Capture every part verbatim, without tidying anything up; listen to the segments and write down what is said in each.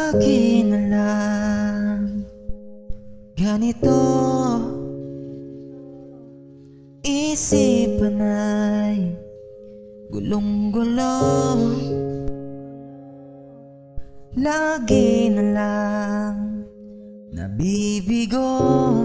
Lagi na lang ganito, isipan ay gulong-gulo. Lagi na lang nabibigo,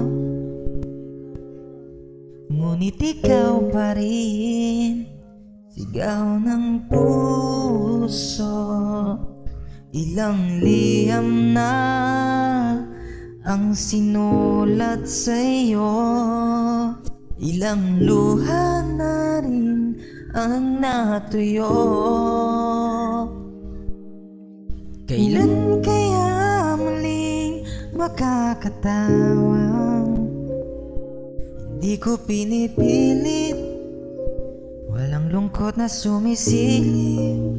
ngunit ikaw pa rin, sigaw ng puso. Ilang liham na ang sinulat sa'yo, ilang luha na rin ang natuyo. Kailan kaya muling makakatawang hindi ko pinipilit, walang lungkot na sumisilip.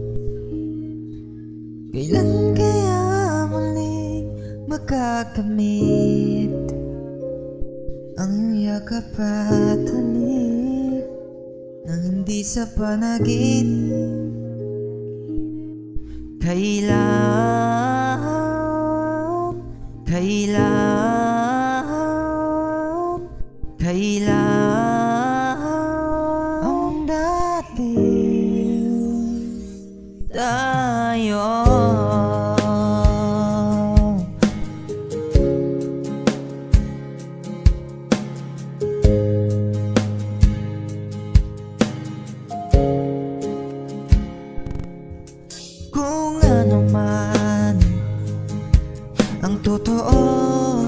Kailan kaya muling makakamit ang iyong yakap at halik nang hindi sa panaginip? Kailan, kailan, kailan ang dating tayo? Kung ano man ang totoo,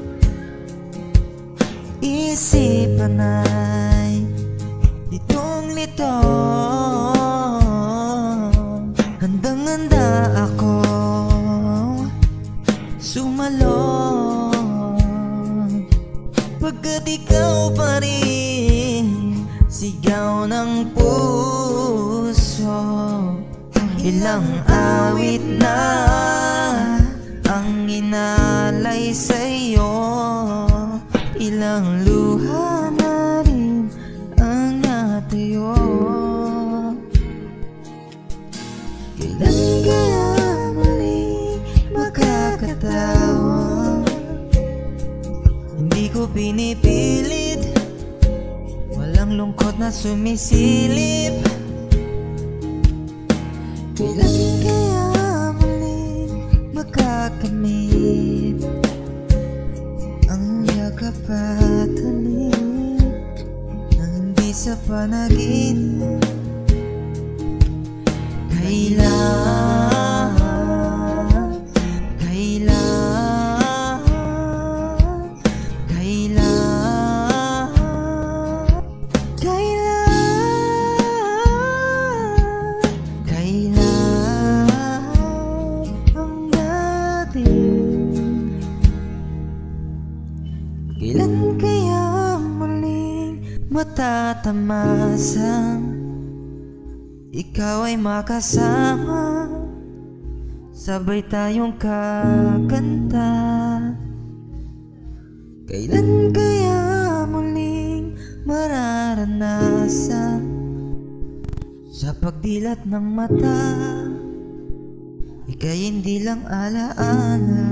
isipan ay litong-lito. Handang-handa ako sumalong, pagkat ikaw pa rin, sigaw ng puso. Ilang awit na ang inalay sa'yo, ilang luha na rin ang natuyo. Kailan kaya muli makakatawa? Hindi ko pinipilit, walang lungkot na sumisilip. Kailan kaya muling makakamit ang yakap at halik nang hindi sa panaginip? Kailan, kailan, kailan, kailan, kailan ang dating? Kailan kaya muling matatamasang ikaw ay makasama, sabay tayong kakanta? Kailan kaya muling mararanasan sa pagdilat ng mata, ika'y hindi lang alaala?